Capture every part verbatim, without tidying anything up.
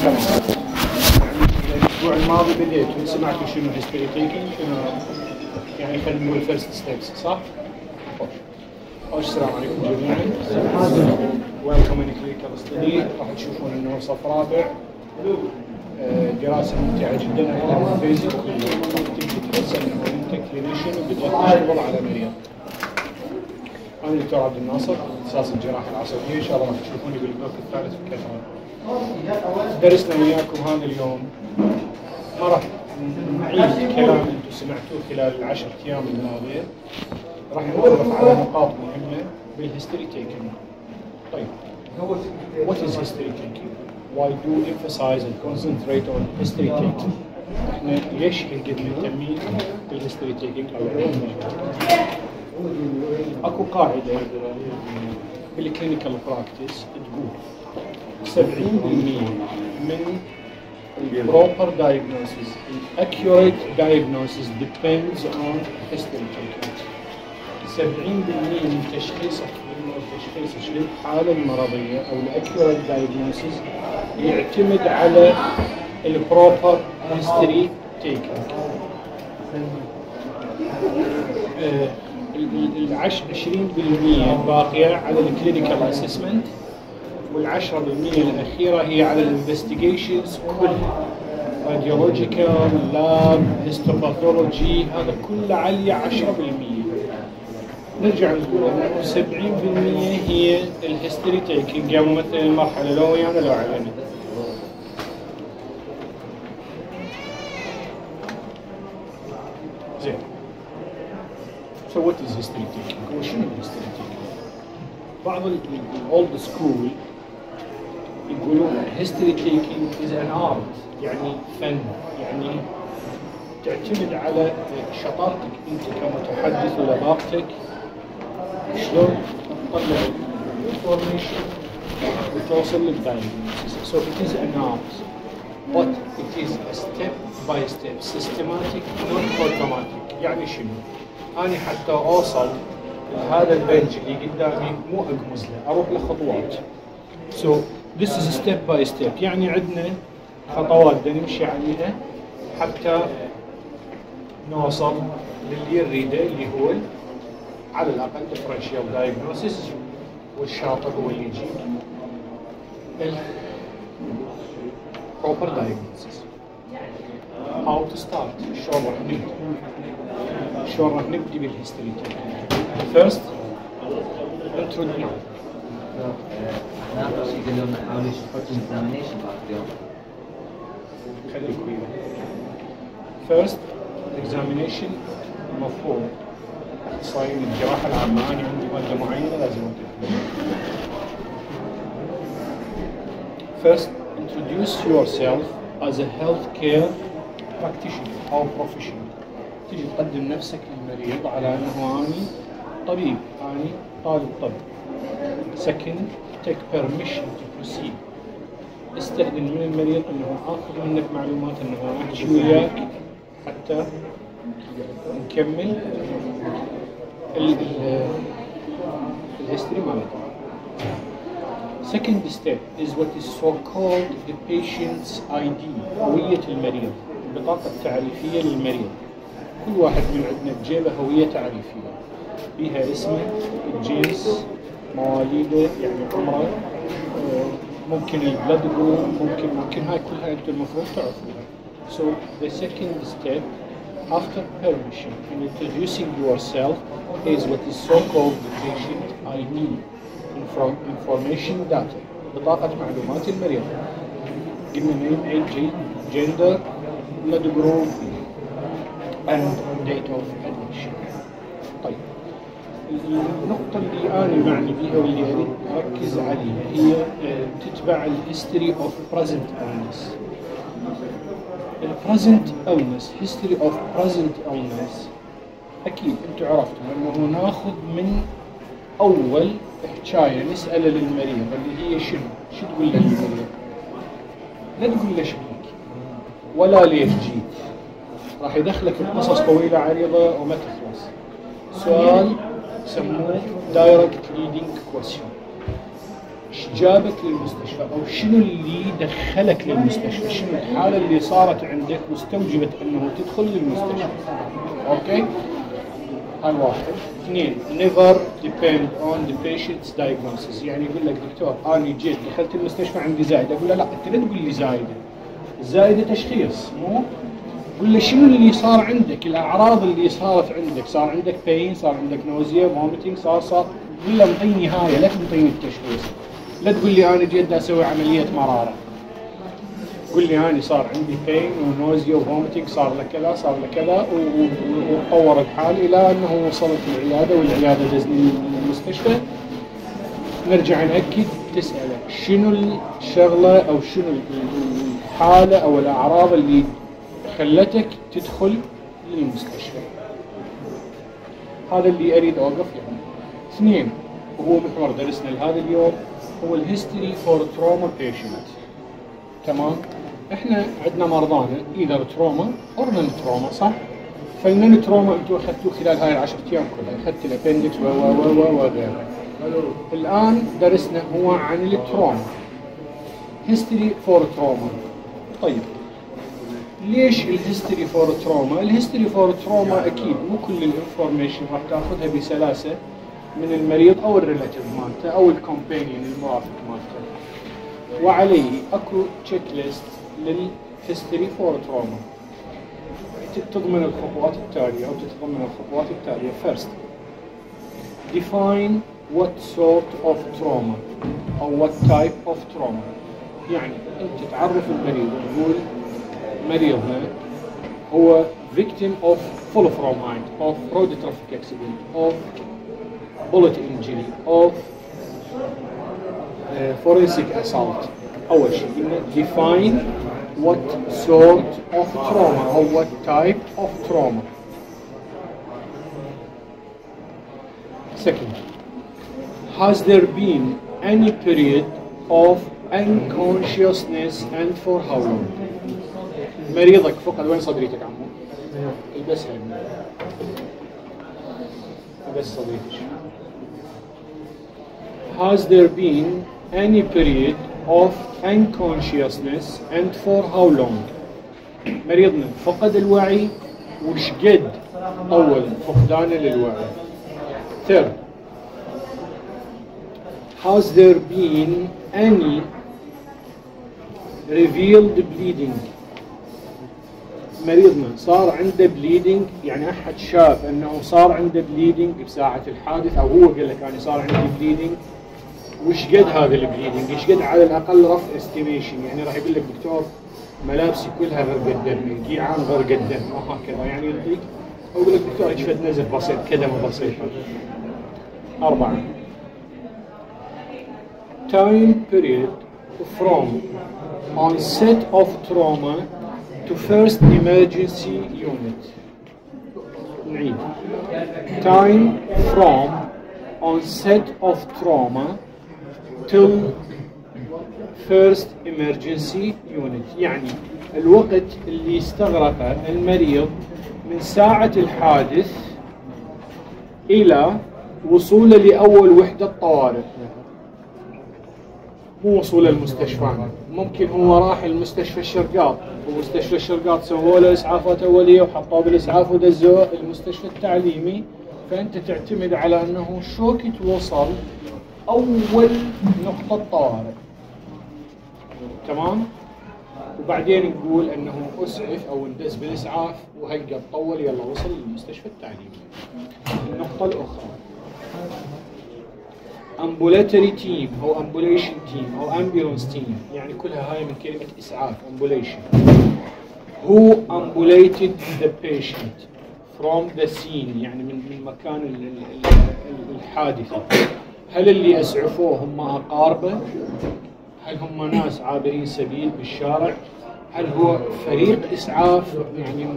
السلام. الاسبوع الماضي بديتوا سمعتوا شنو هيستوري تيكينج، شنو يعني خلينا نقول فيرست ستيبس، صح؟ خوش. خوش السلام عليكم جميعا. ويلكم ان كلينيكال ستدي. راح تشوفون انه صف رابع دراسه ممتعه جدا على البيزك راح تبدي تحس انه انت كلينيشن وبديت تشتغل على مريض. انا الدكتور عبد الناصر اختصاص الجراحه العصبيه، ان شاء الله راح تشوفوني بالبلوك الثالث بكثره. درسنا وياكم هذا اليوم ما راح نعيد كلام انتم سمعتوه خلال العشر ايام الماضيه، راح نتعرف على نقاط مهمه بالهيستوري تيكينج. طيب what is history taking? Why do we emphasize and concentrate on history taking? احنا ليش هالقد مهتمين بالهيستوري تيكينج او العلم؟ اكو قاعده بالكلينيكال براكتس تقول سبعين بالمئة من proper diagnosis, accurate diagnosis depends on history taking. سبعين بالمئة من تشخيصك تشخيص للحالة المرضية أو الأكيوريت دايجنوسيس يعتمد على البروبر هيستوري تيكينج. العشرين بالمئة الباقية على الكلينيكال اسسمنت، والعشرة بالمئة الأخيرة هي على الانفستيجيشنز كلها، راديولوجيكال، لاب، هيستوباثولوجي، هذا كله عليه عشرة بالمئة. نرجع نقول انه سبعين بالمئة هي الهيستوري تيكينج، يعني مثلا المرحله لو ويانا لو علينا. زين. So what is history taking؟ هو شنو الهيستوري تيكينج؟ بعض الاولد سكول يقولون history taking is an art، يعني فن، يعني تعتمد على شطارتك انت كمتحدث ولباقتك شلون تطلع الانفورميشن وتوصل للدايجنوستس. So it is an art, but it is a step by step, systematic, not automatic. يعني شنو؟ أنا حتى أوصل لهذا البنج اللي قدامي مو أقمز له، أروح لخطوات. So this is step by step، يعني عندنا خطوات بدنا نمشي عليها حتى نوصل للي نريده اللي هو على الأقل differential diagnosis، والشاطر هو اللي يجيب ال proper diagnosis. How to start؟ شلون راح نبدي؟ شلون راح نبدي بالهيستوري تيكينج؟ First introduce. ناقص يقولون حاولوا يحطوا examination بعد اليوم. خليك وياي. First examination مفهوم. صاير الجراحة العامة أنا عندي مادة معينة لازم أدرسها. First, introduce yourself as a healthcare practitioner أو professional. تجي تقدم نفسك للمريض على أنه أنا طبيب، أنا طالب طب. Second, take permission to proceed. استأذن من المريض أنه آخذ منك معلومات، أنه أحكي وياك حتى نكمل الهيستوري مالته. Second step is what is so called the patient's آي دي، هوية المريض، البطاقة التعريفية للمريض. كل واحد من عندنا بجيبه هوية تعريفية، بها اسمه، الجنس، مواليده يعني عمره، ممكن البلد جروب، ممكن ممكن هاي كلها انتم المفروض تعرفوها. So the second step after permission and introducing yourself is what is so called the patient آي دي, information data, بطاقة معلومات المريض. Give me name, age, gender, blood group, and date of admission. طيب النقطة اللي أنا معني بها واللي أريد أركز عليها هي تتبع الهيستوري أوف present illness. البريزنت إلنس، هيستوري أوف بريزنت إلنس، أكيد أنتم عرفتوا أنه ناخذ من أول حكاية نسأله للمريض اللي هي شنو؟ شو تقول له للمريض؟ لا تقول له شبيك ولا ليش جيت، راح يدخلك بقصص طويلة عريضة وما تخلص. سؤال يسموه دايركت ليدنج كويستشن. ايش جابك للمستشفى او شنو اللي دخلك للمستشفى، شنو الحاله اللي صارت عندك واستوجبت انه تدخل للمستشفى. اوكي، هاي واحد. اثنين، never depend on the patient's diagnosis. يعني يقول لك دكتور انا جيت دخلت المستشفى عندي زايده، اقول له لا انت لا تقول لي زايده، الزايده تشخيص، مو قول له شنو اللي صار عندك، الاعراض اللي صارت عندك، صار عندك بين، صار عندك نوزيا، فوميتنج، صار صار قول له انطيني هاي، لا تنطيني التشخيص. لا تقول لي انا جيت اسوي عمليه مراره، قول لي انا صار عندي بين ونوزيا وفوميتنج، صار له كذا صار له كذا وتطور الحال الى انه وصلت العياده والعياده دزني المستشفى. نرجع ناكد، تساله شنو الشغله او شنو الحاله او الاعراض اللي خلتك تدخل للمستشفى. هذا اللي اريد اوقف يعني. اثنين، وهو محور درسنا لهذا اليوم، هو الهيستوري فور تروما بيشنت. تمام؟ احنا عندنا مرضانا ايذر تروما او نون تروما، صح؟ فالنون تروما انتم اخذتوه خلال هاي العشر ايام كلها، اخذت الابندكس و و و وغيره. الان درسنا هو عن التروما. هيستوري فور تروما. طيب ليش الهيستوري فور تروما؟ الهيستوري فور تروما اكيد مو كل الانفورميشن راح تاخذها بسلاسه من المريض او الريلاتيف مالته او الكومبانيون المرافق مالته، وعليه اكو تشيك ليست للهيستوري فور تروما تتضمن الخطوات التاليه او تتضمن الخطوات التاليه. First, define what sort of trauma او what type of trauma. يعني انت تعرف المريض وتقول مريضنا هو victim of fall from height, of road traffic accident, of bullet injury, of uh, forensic assault. أول شيء define what sort of trauma or what type of trauma. Second, has there been any period of unconsciousness and for how long? مريضك فقد وين صدريتك عمو؟ البس هاي البس صدريتك. Has there been any period of unconsciousness and for how long? مريضنا فقد الوعي وش قد طول فقدانه للوعي. Third, has there been any revealed bleeding? مريضنا صار عنده بليدنج، يعني احد شاف انه صار عنده بليدنج بساعه الحادث او هو قال لك انا صار عندي بليدنج، وش قد هذا البليدنج؟ ايش قد على الاقل رف استيميشن، يعني راح يقول لك دكتور ملابسي كلها غرقت دم، القيعان غرقت دم وهكذا، يعني يعطيك او يقول لك دكتور ايش فد نزف بسيط كدمه بسيطه. اربعه، time period from onset of trauma to first emergency unit. نعيد. Time from onset of trauma till first emergency unit. يعني الوقت اللي استغرقه المريض من ساعة الحادث إلى وصوله لأول وحدة طوارئ. مو وصول المستشفى، ممكن هو راح المستشفى الشرقاط ومستشفى الشرقاط سووا له اسعافات اوليه وحطوه بالاسعاف ودزوه المستشفى التعليمي، فانت تعتمد على انه شوكت وصل اول نقطه طوارئ. تمام؟ وبعدين نقول انه اسعف او اندز بالاسعاف وهي قد طول يلا وصل للمستشفى التعليمي. النقطه الاخرى ambulatory team أو ambulation team أو ambulance team، يعني كلها هاي من كلمة إسعاف ambulation. Who ambulated the patient from the scene، يعني من من مكان الحادثة. هل اللي أسعفوه هم أقاربه؟ هل هم ناس عابرين سبيل بالشارع؟ هل هو فريق إسعاف يعني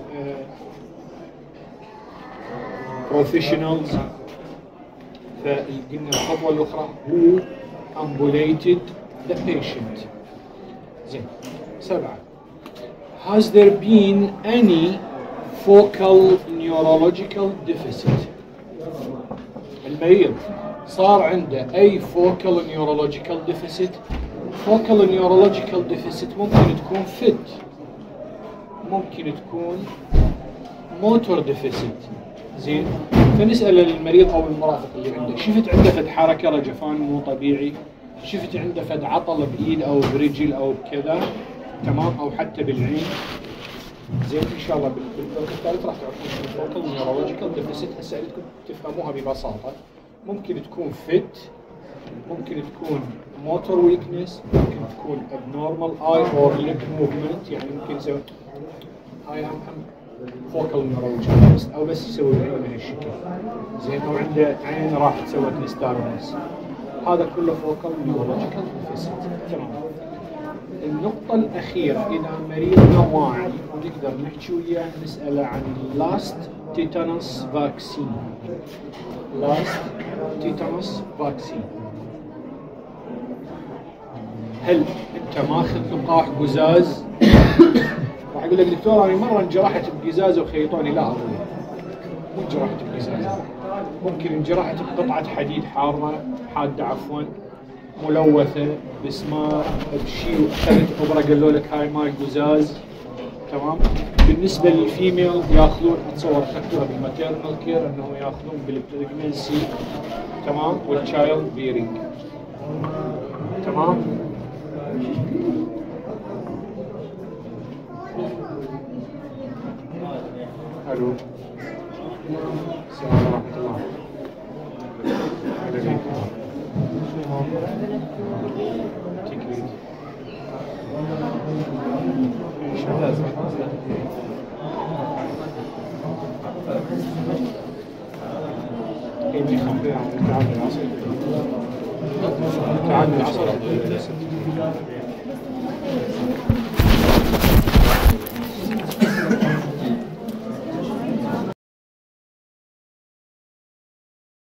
professionals؟ فقلنا الخطوة الأخرى who ambulated the patient. زين. سبعة. Has there been any focal neurological deficit؟ المريض صار عنده اي focal neurological deficit. focal neurological deficit ممكن تكون فت، ممكن تكون موتور ديفيسيت. زين، فنسال المريض او المرافق اللي عنده، شفت عنده فد حركه رجفان مو طبيعي، شفت عنده فد عطل بايد او برجل او بكذا، تمام، او حتى بالعين. زين، ان شاء الله بالبلوك الثالث راح تعرفون شنو فوكال نيورولوجيكال ديفيسيت. هسه اريدكم تفهموها ببساطه. ممكن تكون فت، ممكن تكون موتور ويكنس، ممكن تكون abnormal eye or lip movement، يعني ممكن يسوي هاي هم فوكال نيورولوجيكال او بس يسوي العين من هالشكل. زين، او عنده عين راحت سوت نستارونس، هذا كله فوكال نيورولوجيكال ديفيسيت. تمام. النقطة الأخيرة، إذا مريضنا واعي ونقدر نحكي وياه نسأله عن لاست تيتانوس فاكسين. لاست تيتانوس فاكسين. هل أنت ماخذ لقاح قزاز؟ راح يقول لك دكتور أنا مرة انجرحت بقزازة وخيطوني. لا أبوي، مو انجرحت بقزازة، ممكن انجرحت بقطعة حديد حارة حادة عفوا ملوثة بسمار بشيء واخذت ابره قالوا لك هاي ماي قزاز. تمام. بالنسبه للفيميل ياخذون، اتصور اخذتوها بالماتيرنال كير انه ياخذون بالبريجنسي، تمام، والتشايلد بيرنج. تمام. الو، السلام ورحمه الله. تكريت ان شاء الله. اني خبير عن تعامل العصر، تعامل العصر